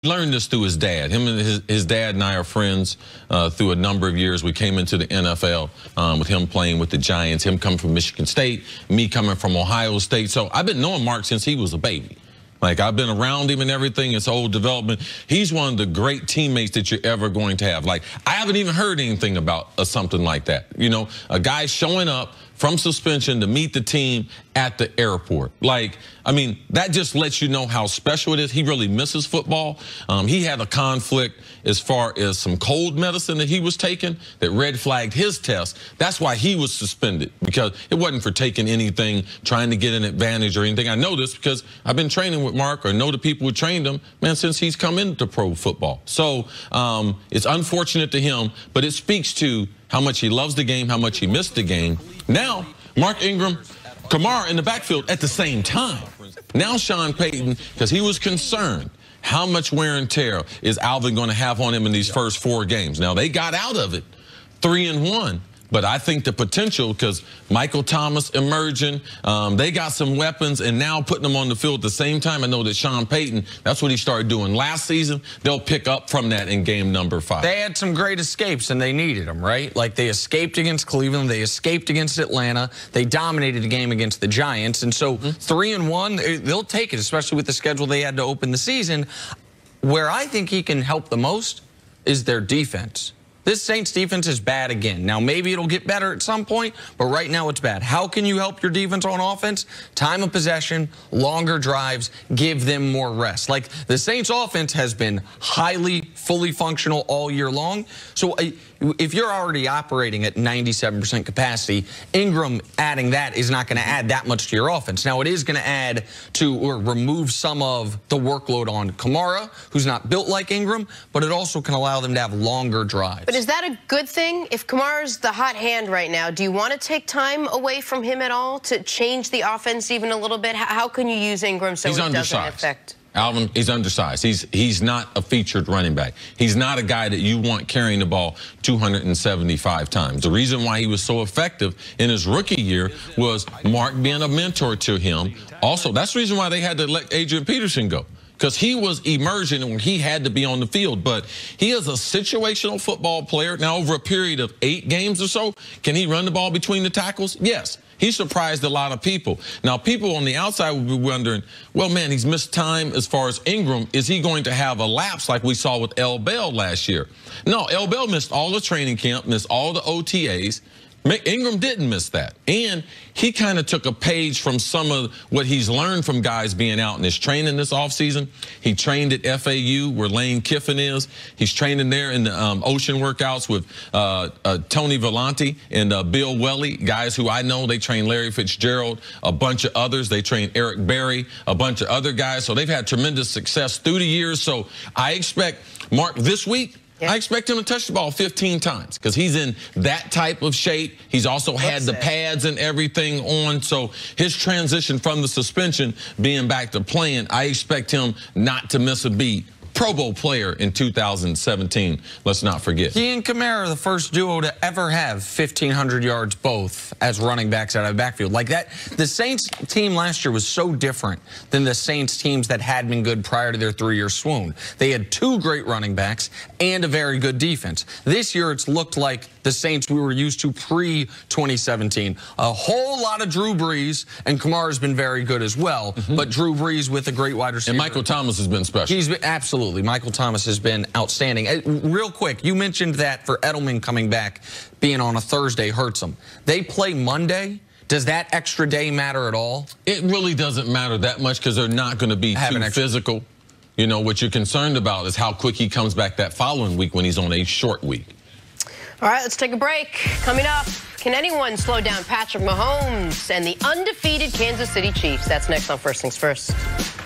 learned this through his dad. Him and his dad and I are friends through a number of years. We came into the NFL with him playing with the Giants, him coming from Michigan State, me coming from Ohio State. So I've been knowing Mark since he was a baby. Like, I've been around him and everything, his whole development. He's one of the great teammates that you're ever going to have. Like, I haven't even heard anything about something like that. You know, a guy showing up from suspension to meet the team at the airport. Like, I mean, that just lets you know how special it is. He really misses football. He had a conflict as far as some cold medicine that he was taking that red flagged his test. That's why he was suspended, because it wasn't for taking anything, trying to get an advantage or anything. I know this because I've been training with Mark, or know the people who trained him, man, since he's come into pro football. So it's unfortunate to him, but it speaks to how much he loves the game, how much he missed the game. Now, Mark Ingram, Kamara in the backfield at the same time. Now Sean Payton, because he was concerned, how much wear and tear is Alvin going to have on him in these first 4 games? Now, they got out of it 3-1. But I think the potential, because Michael Thomas emerging, they got some weapons, and now putting them on the field at the same time. I know that Sean Payton, that's what he started doing last season. They'll pick up from that in game number 5. They had some great escapes, and they needed them, right? Like, they escaped against Cleveland. They escaped against Atlanta. They dominated the game against the Giants. And so 3-1, they'll take it, especially with the schedule they had to open the season. Where I think he can help the most is their defense. This Saints defense is bad again. Now, maybe it'll get better at some point, but right now it's bad. How can you help your defense on offense? Time of possession, longer drives, give them more rest. Like, the Saints offense has been fully functional all year long. So if you're already operating at 97% capacity, Ingram adding that is not going to add that much to your offense. Now, it is going to add to or remove some of the workload on Kamara, who's not built like Ingram, but it also can allow them to have longer drives. But is that a good thing? If Kamara's the hot hand right now, do you want to take time away from him at all to change the offense even a little bit? How can you use Ingram so it doesn't affect? Alvin, he's undersized. He's not a featured running back. He's not a guy that you want carrying the ball 275 times. The reason why he was so effective in his rookie year was Mark being a mentor to him. Also, that's the reason why they had to let Adrian Peterson go, because he was emerging and he had to be on the field. But he is a situational football player. Now, over a period of 8 games or so, can he run the ball between the tackles? Yes. He surprised a lot of people. Now, people on the outside will be wondering, well, man, he's missed time as far as Ingram. Is he going to have a lapse like we saw with L. Bell last year? No, L. Bell missed all the training camp, missed all the OTAs. Ingram didn't miss that. And he kind of took a page from some of what he's learned from guys being out in his training this offseason. He trained at FAU, where Lane Kiffin is. He's training there in the ocean workouts with Tony Vellante and Bill Welly, guys who I know. They train Larry Fitzgerald, a bunch of others. They train Eric Berry, a bunch of other guys. So they've had tremendous success through the years. So I expect Mark this week, I expect him to touch the ball 15 times because he's in that type of shape. He's also had the pads and everything on. So his transition from the suspension being back to playing, I expect him not to miss a beat. Pro Bowl player in 2017, let's not forget. He and Kamara are the first duo to ever have 1,500 yards both as running backs out of the backfield. Like that, the Saints team last year was so different than the Saints teams that had been good prior to their 3-year swoon. They had 2 great running backs and a very good defense. This year, it's looked like the Saints we were used to pre-2017. A whole lot of Drew Brees, and Kamara's been very good as well, but Drew Brees with a great wide receiver. And Michael Thomas has been special. He's been, absolutely. Michael Thomas has been outstanding. Real quick, you mentioned that for Edelman coming back, being on a Thursday hurts him. They play Monday. Does that extra day matter at all? It really doesn't matter that much because they're not going to be too physical. You know, what you're concerned about is how quick he comes back that following week when he's on a short week. All right, let's take a break. Coming up, can anyone slow down Patrick Mahomes and the undefeated Kansas City Chiefs? That's next on First Things First.